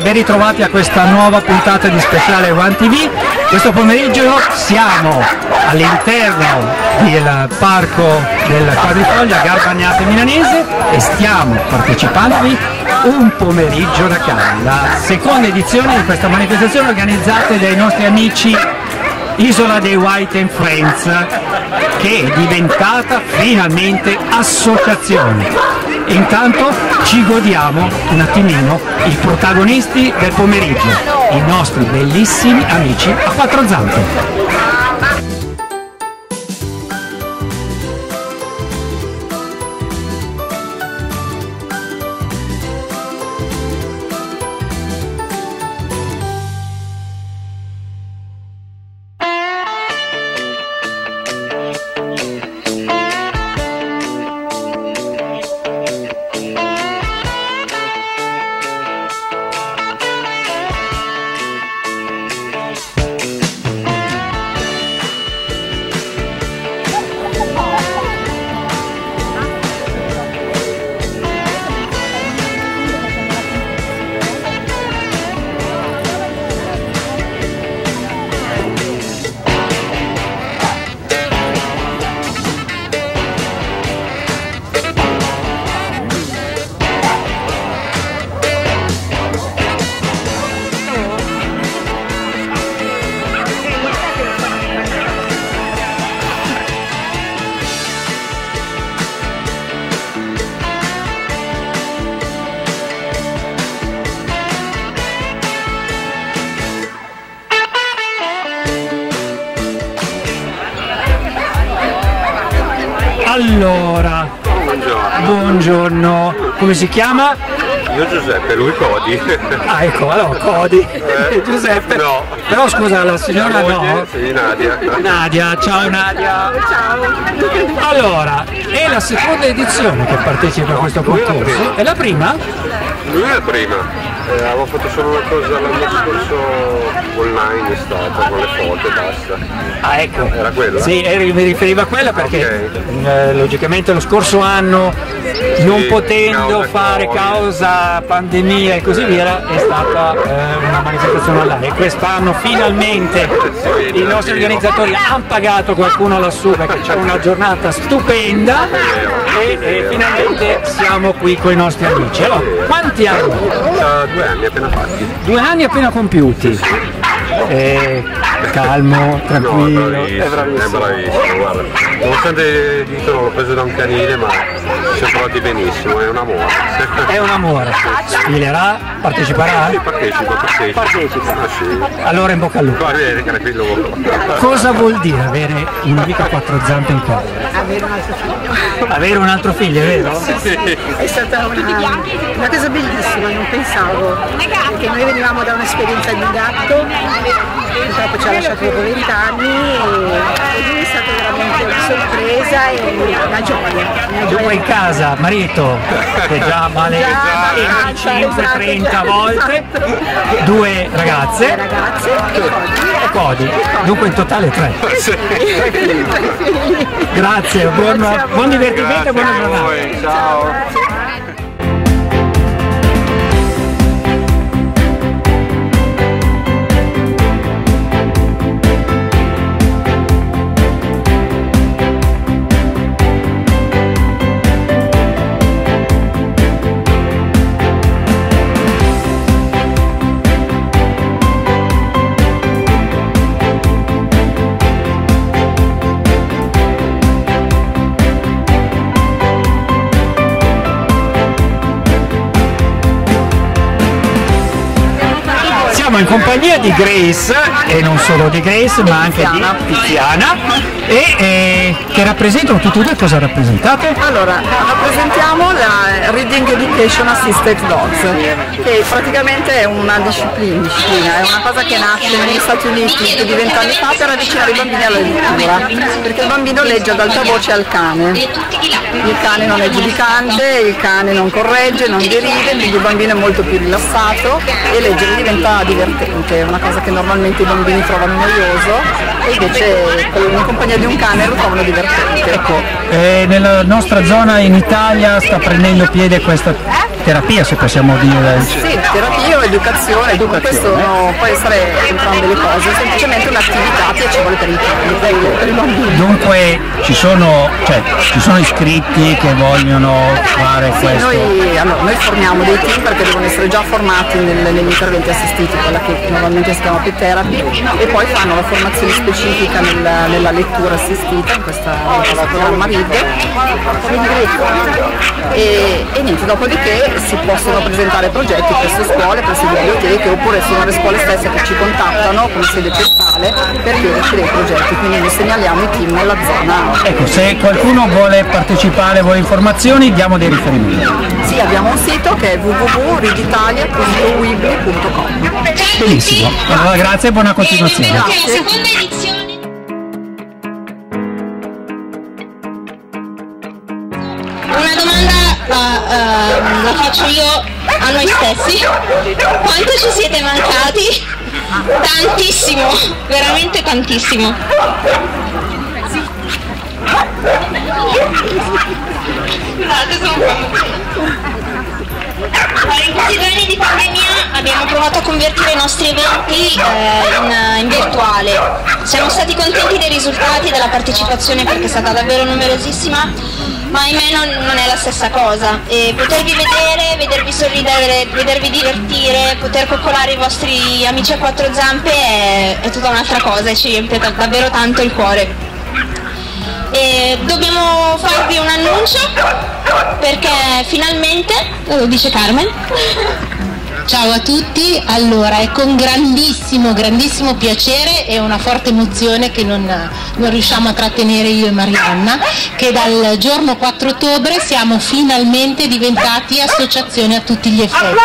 ben ritrovati a questa nuova puntata di Speciale One TV. Questo pomeriggio siamo all'interno del parco del Quadrifoglio a Garbagnate Milanese e stiamo partecipandovi un pomeriggio da casa, la seconda edizione di questa manifestazione organizzata dai nostri amici Isola dei White and Friends, che è diventata finalmente associazione. E intanto ci godiamo un attimino i protagonisti del pomeriggio, i nostri bellissimi amici a quattro zampe. Allora, buongiorno, come si chiama? Io Giuseppe, lui Codi. Ah, ecco, allora Codi, Giuseppe. No. Però scusa, la signora no? Sì, Nadia. Nadia, ciao Nadia. Ciao. Allora, è la seconda edizione che partecipa a questo concorso, è la prima? Lui è la prima. Avevo fatto solo una cosa l'anno scorso online, è stata con le foto e basta. Ah, ecco. Era quella? Sì, mi riferiva a quella perché logicamente lo scorso anno, non potendo fare causa pandemia e così via, è stata una manifestazione online. E quest'anno finalmente i nostri organizzatori hanno pagato qualcuno lassù perché c'è una giornata stupenda e finalmente siamo qui con i nostri amici. Allora, quanti anni? 2 anni appena fatti. 2 anni appena compiuti. Calmo, tranquillo, No, è bravissimo, guarda. Nonostante dicono l'ho preso da un canile, ma ci siamo trovati benissimo, è un amore. È un amore. Sfilerà? Parteciperà? Sì, partecipa. Ah, sì. Allora in bocca al lupo. Va bene, tranquillo. Cosa vuol dire avere un'amica a quattro zampe in casa? Avere un altro figlio. Avere un altro figlio, è vero? Sì. È stata una cosa bellissima, non pensavo, perché noi venivamo da un'esperienza di un gatto, purtroppo ci ha lasciato dopo 20 anni e lui è stata veramente una sorpresa e una gioia. Tu in casa, marito, che già male in 5-30 volte, 2 ragazze e Codi, dunque in totale 3. Grazie, buon divertimento e buona giornata. Ciao. In compagnia di Grace, e non solo di Grace ma anche di Tiziana, che rappresentano tutte e due. Cosa rappresentate? Allora, rappresentiamo la Reading Education Assisted Dogs, che praticamente è una disciplina, è una cosa che nasce negli Stati Uniti più di 20 anni fa per avvicinare i bambini alla lettura, perché il bambino legge ad alta voce al cane. Il cane non è giudicante, il cane non corregge, non deride, quindi il bambino è molto più rilassato e leggere diventa divertente, è una cosa che normalmente i bambini trovano noioso e invece in compagnia di un cane lo trovano divertente. Ecco, nella nostra zona in Italia sta prendendo piede questa terapia, se possiamo dire. Sì, terapia o educazione. Questo può essere entrambe le cose, semplicemente un'attività piacevole per i bambini. Dunque ci sono iscritti che vogliono fare questo? Noi formiamo dei team perché devono essere già formati negli interventi assistiti, quella che normalmente si chiama Pet Therapy, e poi fanno la formazione specifica nella lettura assistita in questo programma RID e niente, dopodiché si possono presentare progetti presso scuole, presso biblioteche, oppure sono le scuole stesse che ci contattano come sede centrale per chiederci dei progetti, quindi noi segnaliamo i team nella zona. Ecco, se qualcuno vuole partecipare, vuole informazioni, diamo dei riferimenti. Sì, abbiamo un sito che è www.riditalia.weebly.com. Benissimo, allora grazie e buona continuazione. Grazie. Una domanda la faccio io a noi stessi: quanto ci siete mancati? Tantissimo, veramente tantissimo. In questi 2 anni di pandemia abbiamo provato a convertire i nostri eventi in virtuale. Siamo stati contenti dei risultati della partecipazione perché è stata davvero numerosissima, ma ahimè non è la stessa cosa. E potervi vedere, vedervi sorridere, vedervi divertire, poter coccolare i vostri amici a 4 zampe è tutta un'altra cosa e ci riempie davvero tanto il cuore. E dobbiamo farvi un annuncio perché finalmente, lo dice Carmen. Ciao a tutti, allora è con grandissimo piacere e una forte emozione che non riusciamo a trattenere io e Marianna, che dal giorno 4 ottobre siamo finalmente diventati associazione a tutti gli effetti.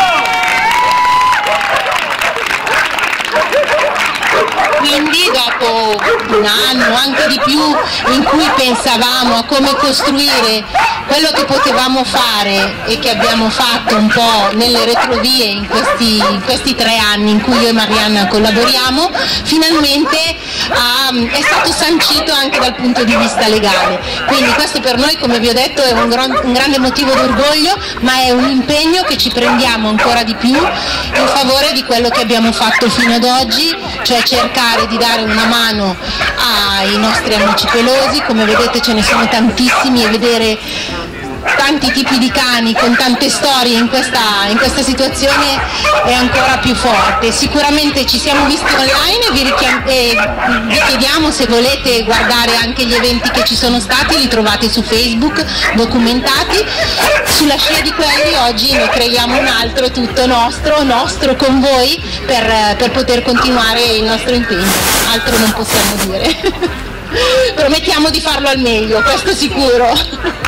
Quindi dopo un anno, anche di più, in cui pensavamo a come costruire quello che potevamo fare e che abbiamo fatto un po' nelle retrovie in questi 3 anni in cui io e Marianna collaboriamo, finalmente è stato sancito anche dal punto di vista legale. Quindi questo per noi, come vi ho detto, è un grande motivo d'orgoglio, ma è un impegno che ci prendiamo ancora di più in favore di quello che abbiamo fatto fino ad oggi, cioè cercare di dare una mano ai nostri amici pelosi. Come vedete ce ne sono tantissimi, e vedere tanti tipi di cani con tante storie in questa situazione è ancora più forte. Sicuramente ci siamo visti online e vi chiediamo, se volete guardare anche gli eventi che ci sono stati, li trovate su Facebook documentati. Sulla scia di quelli oggi ne creiamo un altro tutto nostro con voi per poter continuare il nostro impegno. Altro non possiamo dire. Promettiamo di farlo al meglio, questo sicuro.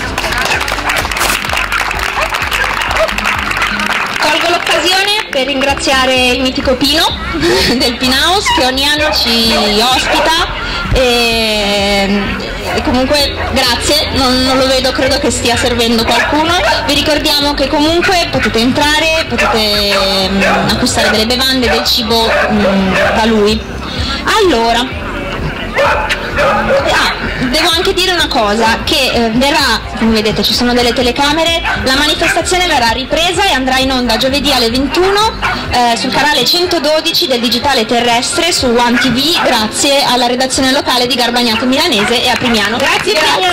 Colgo l'occasione per ringraziare il mitico Pino del Pinaus, che ogni anno ci ospita e comunque grazie, non lo vedo, credo che stia servendo qualcuno. Vi ricordiamo che comunque potete entrare, potete acquistare delle bevande, del cibo da lui. Allora, devo anche dire una cosa, che verrà, come vedete ci sono delle telecamere, la manifestazione verrà ripresa e andrà in onda giovedì alle 21 sul canale 112 del digitale terrestre su One TV, grazie alla redazione locale di Garbagnate Milanese e a Primiano. Grazie.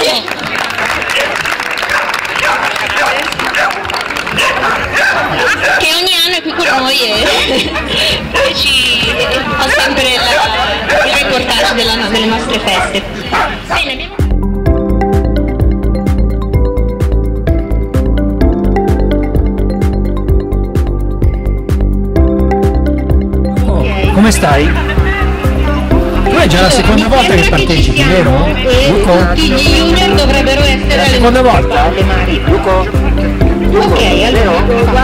Che ogni anno è qui con noi e ci fa sempre il reportage delle nostre feste. Bene, Come stai? Tu è già la seconda volta che partecipi, vero? Luco? Tutti gli junior dovrebbero essere La seconda volta? Luco? Ok, allora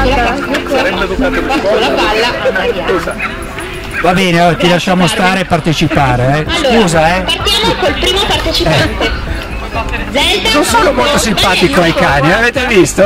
passo la palla. Va bene, ti lasciamo stare e partecipare. allora, Scusa, partiamo col primo partecipante. Zelda. Non sono molto simpatico ai cani, avete visto?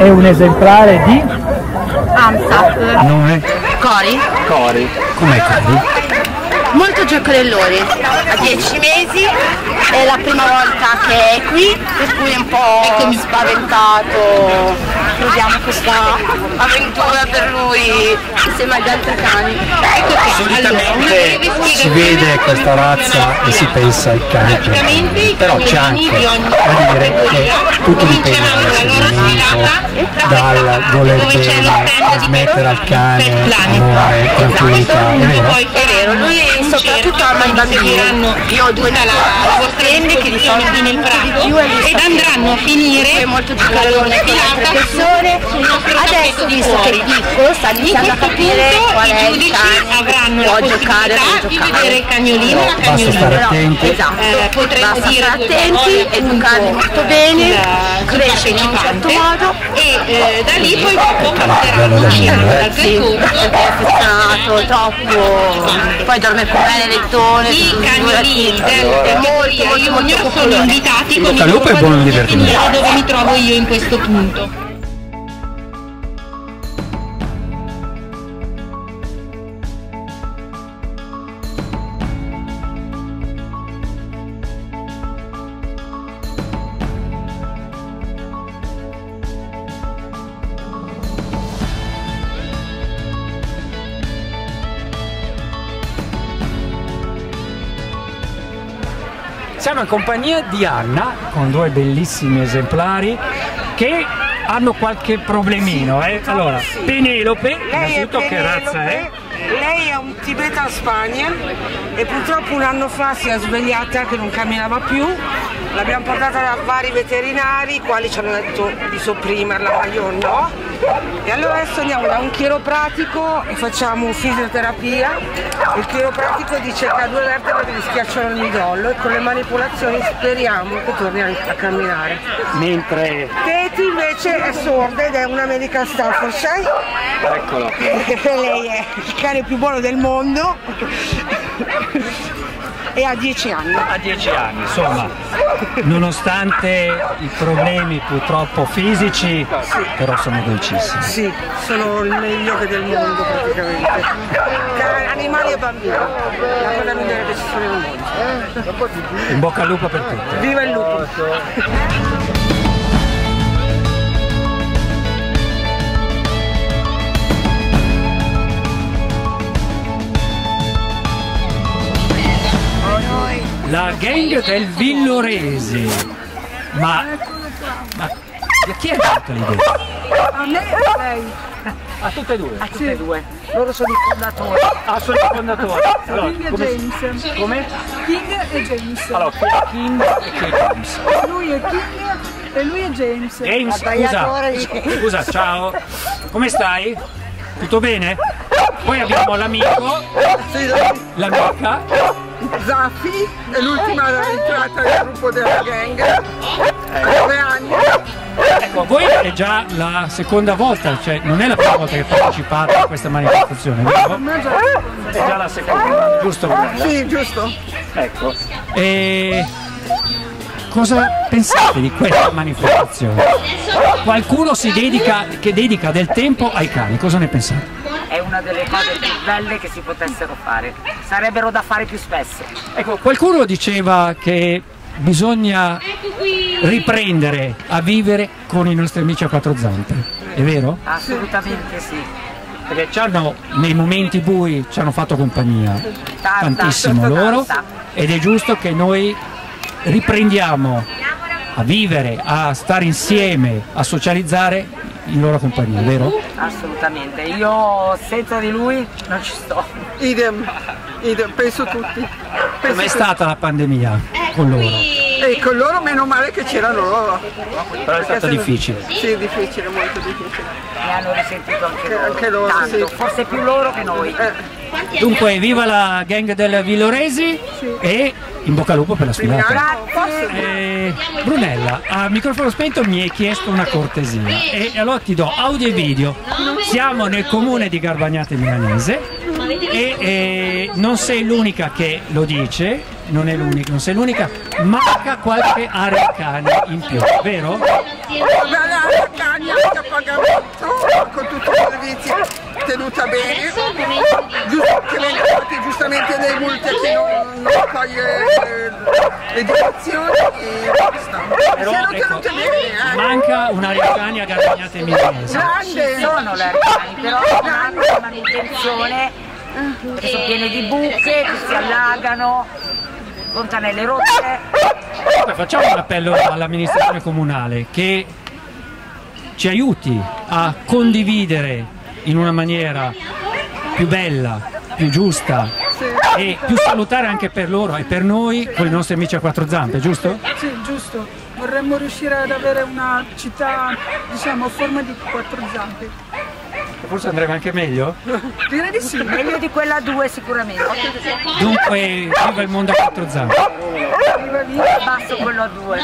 è un esemplare di Amsa. nome Cori. Cori. Com'è Cori? Molto giocherellone, ha 10 mesi, è la prima volta che è qui, per cui è un po' spaventato, proviamo questa avventura per lui insieme agli altri cani. Solitamente si vede questa razza e si pensa ai cani, però c'è anche da dire che tutto dipende dal segmento, dal voler bene, trasmettere al cane amore, tranquillità, è vero? È vero, lui soprattutto ama i bambini. Io ho due tende che di solito nel prato ed andranno a finire molto giocherellone con altre persone. Adesso visto che è piccolo sta iniziando a capire qual è il cane, può giocare, non di vedere il cagnolino e la Basta stare attenti. Esatto, basta stare attenti, educarli molto bene, cresce in un certo modo e da lì poi dopo passeranno uscire dal percorso. è affezionato, troppo, poi dorme con me nel lettone, I cagnolini del molto Junior sono invitati con bocca al lupo e buon divertimento. dove mi trovo io in questo punto. Siamo in compagnia di Anna con due bellissimi esemplari che hanno qualche problemino. Allora, Penelope, innanzitutto che razza è? Lei è un Tibetan Spaniel e purtroppo un anno fa si è svegliata che non camminava più. L'abbiamo portata da vari veterinari, i quali ci hanno detto di sopprimerla, ma io no. E allora adesso andiamo da un chiropratico e facciamo fisioterapia. Il chiropratico dice che ha due vertebre che gli schiacciano il midollo e con le manipolazioni speriamo che torni a camminare. Mentre... Katie invece è sorda ed è un American Staffordshire. Eccolo. Lei è il cane più buono del mondo e ha 10 anni. Ha 10 anni, insomma, nonostante i problemi purtroppo fisici, però sono dolcissimi. Sì, sono il meglio del mondo praticamente. Animali e bambini, la cosa migliore che ci sono nel mondo. In bocca al lupo per tutti. Viva il lupo! La gang del Villoresi. Ma chi è dato l'idea? A me e lei. A tutte e due? A tutte e due. Loro sono i fondatori. Ah, sono i fondatori. Allora, King e James. come? King e James. Allora, chi è King e chi è James? Lui è King e lui è James. James, scusa, ciao. Come stai? Tutto bene? Poi abbiamo l'amico, l'amica. Zaffi è l'ultima entrata del gruppo della gang, ha 9 anni. Ecco, voi è già la seconda volta, cioè non è la prima volta che partecipate a questa manifestazione, vero? È già la seconda, giusto? Sì, giusto. Ecco. E cosa pensate di questa manifestazione? Qualcuno dedica del tempo ai cani, cosa ne pensate? È una delle cose più belle che si potessero fare, sarebbero da fare più spesso. Ecco, qualcuno diceva che bisogna riprendere a vivere con i nostri amici a quattro zampe, è vero? Assolutamente sì. Perché nei momenti bui ci hanno fatto compagnia tantissimo loro ed è giusto che noi riprendiamo a vivere, a stare insieme, a socializzare in loro compagnia, vero? Assolutamente, io senza di lui non ci sto. Idem, penso tutti. Com'è stata la pandemia con loro? E con loro meno male che c'erano loro. Però è stato difficile. Sì, difficile, molto difficile. Mi hanno risentito Anche loro, tanto, sì. forse più loro che noi. Dunque, viva la gang del Villoresi e in bocca al lupo per la sfilata. Brunella, a microfono spento mi hai chiesto una cortesia e allora ti do audio e video. Siamo nel comune di Garbagnate Milanese e non sei l'unica che lo dice. non è l'unica, non sei l'unica, manca qualche area cani in più, vero? L'area cani anche a pagamento, con tutti i servizi tenuta bene, che vengono fatti giustamente dei multe che non toglie le direzioni e basta. Però, Siano ecco, tenute bene. manca un'area cani a Garbagnate Milanese. Ci sono le arcani, però non hanno la manutenzione, che sono piene di buche, che si allagano, fontanelle rotte. Poi facciamo un appello all'amministrazione comunale che ci aiuti a condividere in una maniera più bella, più giusta e più salutare anche per loro e per noi con i nostri amici a quattro zampe, giusto? Sì, giusto. Vorremmo riuscire ad avere una città, diciamo, a forma di quattro zampe. Forse andrebbe anche meglio? Direi di sì. Meglio di quella 2 sicuramente. Dunque, viva il mondo a quattro zampe! Basso quello a 2.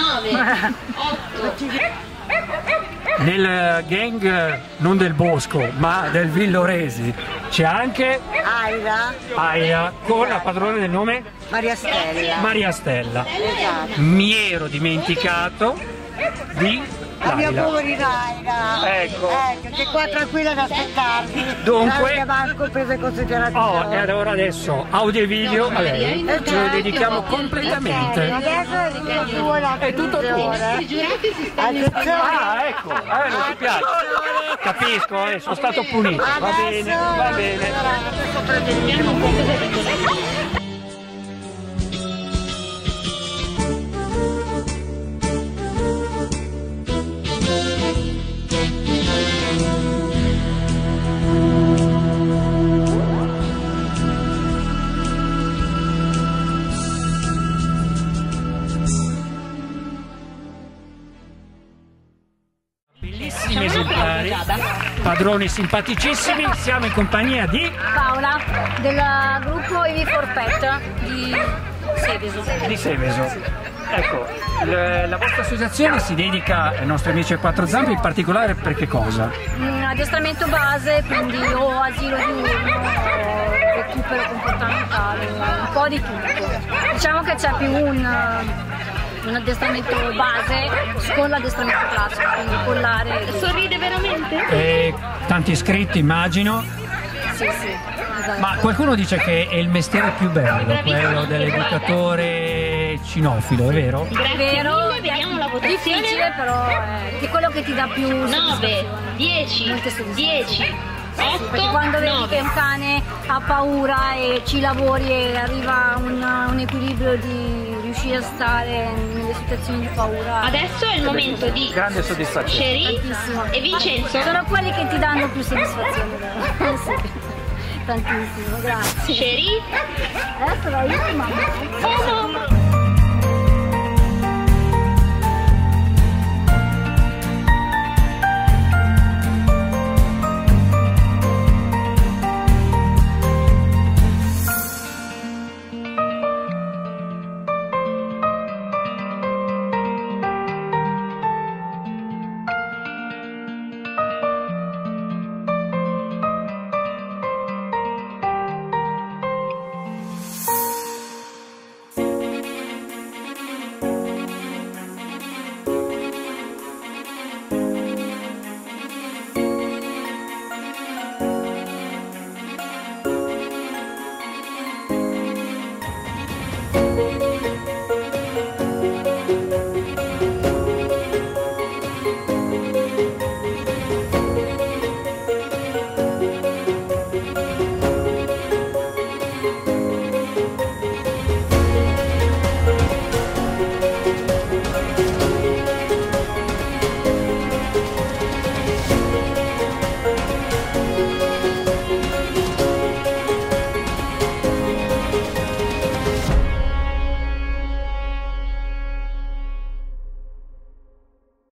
Nel gang non del Bosco ma del Villoresi c'è anche Aira con la padrona del nome Maria Stella. Maria Stella. Esatto. Mi ero dimenticato di La mia Laila. poverina Aira. Ecco. Che qua tranquilla ad aspettarmi. Dunque- Che manco preso in considerazione. Oh, e allora adesso audio e video a lei, ce lo dedichiamo completamente. Adesso è tutto tuo la È tutto tuo. Attenzione. Ah, ecco, non ti piace. Capisco, sono stato punito. Va bene, va bene. Bellissimi esemplari, padroni simpaticissimi, siamo in compagnia di Paola del gruppo Evi for Pet di Seveso. Ecco, la vostra associazione si dedica ai nostri amici a quattro zampe, in particolare per che cosa? Addestramento base, quindi o asilo diurno, o recupero comportamentale, un po' di tutto. Diciamo che c'è più un addestramento base con l'addestramento classico, quindi collare. Sorride veramente? Tanti iscritti immagino. Sì, esatto. Ma qualcuno dice che è il mestiere più bello, quello dell'educatore cinofilo, è vero? È vero, Vediamo la votazione. difficile, però è quello che ti dà più 9, 10, 10, 8, perché quando vedi 9. che un cane ha paura e ci lavori e arriva a un equilibrio di riuscire a stare nelle situazioni di paura. Adesso è il momento di Grande soddisfazione. Sherry Tantissimo. e Vincenzo. Sono quelli che ti danno più soddisfazione, vero? Sì. Tantissimo, grazie. Sherry. Adesso vai io, mamma. Oh, no.